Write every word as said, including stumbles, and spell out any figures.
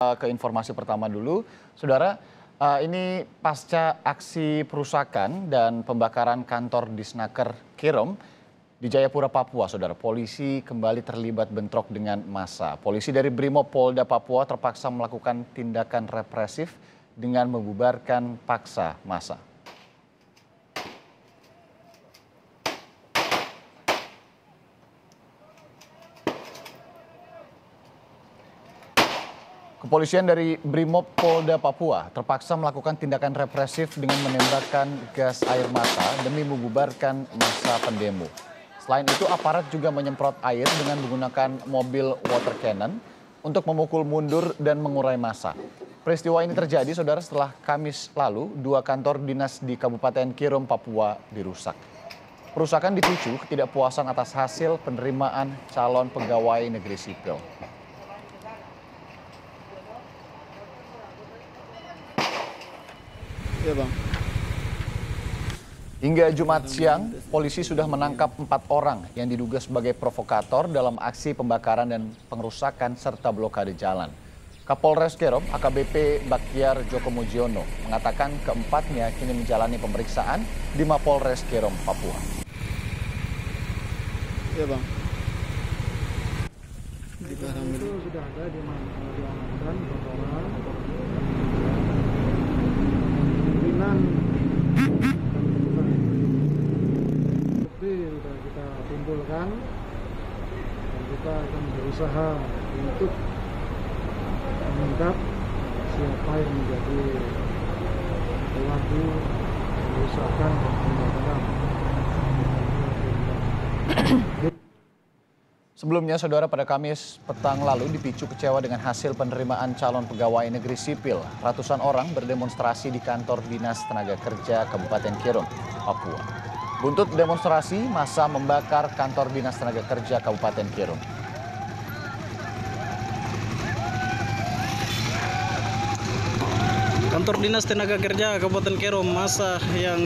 Ke informasi pertama dulu, saudara, uh, ini pasca aksi perusakan dan pembakaran kantor Disnaker Kirom di Jayapura, Papua, saudara. Polisi kembali terlibat bentrok dengan massa. Polisi dari Brimob Polda Papua terpaksa melakukan tindakan represif dengan membubarkan paksa massa. Kepolisian dari Brimob Polda Papua terpaksa melakukan tindakan represif dengan menembakkan gas air mata demi membubarkan massa pendemo. Selain itu, aparat juga menyemprot air dengan menggunakan mobil water cannon untuk memukul mundur dan mengurai massa. Peristiwa ini terjadi, saudara, setelah Kamis lalu dua kantor dinas di Kabupaten Kirom, Papua dirusak. Perusakan dipicu ketidakpuasan atas hasil penerimaan calon pegawai negeri sipil. Ya, Bang. Hingga Jumat siang, polisi sudah menangkap empat orang yang diduga sebagai provokator dalam aksi pembakaran dan pengerusakan serta blokade jalan. Kapolres Kirom, A K B P Baktiar Joko Mujiono, mengatakan keempatnya kini menjalani pemeriksaan di Mapolres Kirom, Papua. Ya, Bang. Itu sudah ada di diamankan beberapa pimpinan bukti sudah kita kumpulkan dan kita akan berusaha untuk mengungkap siapa yang menjadi pelaku perusakan dan pembakaran. Sebelumnya, saudara, pada Kamis petang lalu dipicu kecewa dengan hasil penerimaan calon pegawai negeri sipil. Ratusan orang berdemonstrasi di kantor Dinas Tenaga Kerja Kabupaten Kirom, Papua. Buntut demonstrasi, massa membakar kantor Dinas Tenaga Kerja Kabupaten Kirom. Kantor Dinas Tenaga Kerja Kabupaten Kirom, massa yang